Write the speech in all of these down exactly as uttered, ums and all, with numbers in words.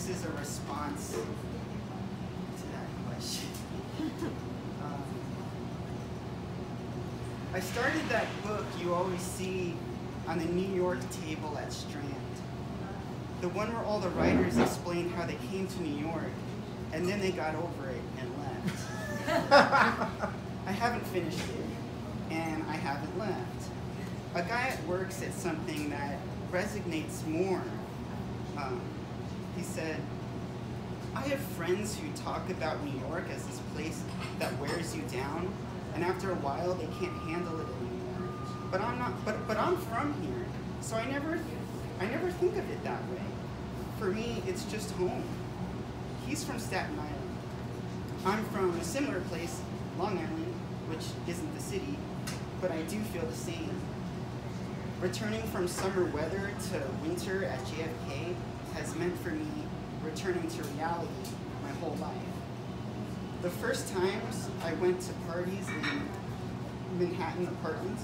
this is a response to that question. um, I started that book you always see on the New York table at Strand. The one where all the writers explain how they came to New York, and then they got over it and left. I haven't finished it, and I haven't left. A guy at work said something that resonates more. Um, he said, I have friends who talk about New York as this place that wears you down, and after a while they can't handle it anymore. But I'm not. But but I'm from here, so I never, I never think of it that way. For me, it's just home. He's from Staten Island. I'm from a similar place, Long Island, which isn't the city, but I do feel the same. Returning from summer weather to winter at J F K has meant for me returning to reality my whole life. The first times I went to parties in Manhattan apartments,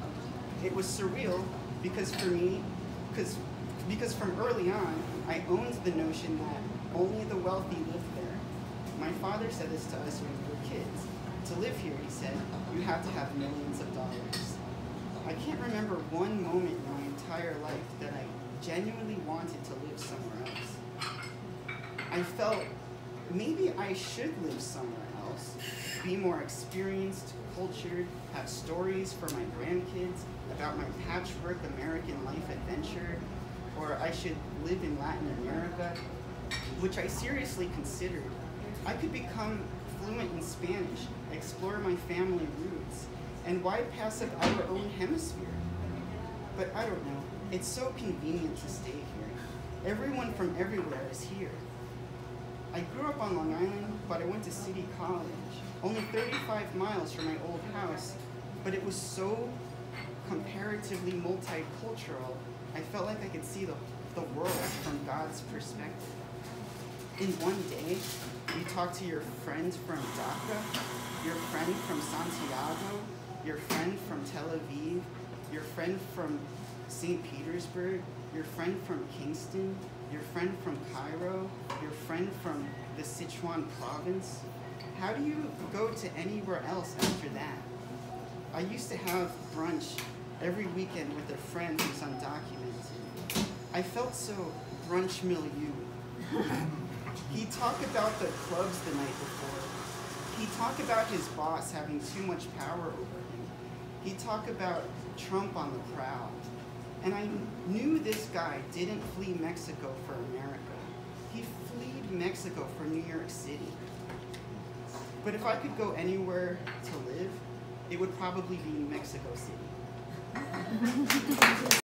it was surreal because for me, because because from early on, I owned the notion that only the wealthy lived there. My father said this to us when we were kids. To live here, he said, you have to have millions of dollars. I can't remember one moment in my entire life that I genuinely wanted to live somewhere else. I felt maybe I should live somewhere else, be more experienced, cultured, have stories for my grandkids about my patchwork American life adventure, or I should live in Latin America, which I seriously considered. I could become fluent in Spanish, explore my family roots, and why pass up our own hemisphere? But I don't know, it's so convenient to stay here. Everyone from everywhere is here. I grew up on Long Island, but I went to City College, only thirty-five miles from my old house, but it was so comparatively multicultural, I felt like I could see the, the world from God's perspective. In one day, you talk to your friend from Dhaka, your friend from Santiago, your friend from Tel Aviv, your friend from Saint Petersburg, your friend from Kingston, your friend from Cairo, your friend from the Sichuan province. How do you go to anywhere else after that? I used to have brunch every weekend with a friend who's undocumented. I felt so brunch milieu. He'd talk about the clubs the night before. He'd talk about his boss having too much power over him. He'd talk about Trump on the prowl. And I knew this guy didn't flee Mexico for America. He fled Mexico for New York City. But if I could go anywhere to live, it would probably be Mexico City.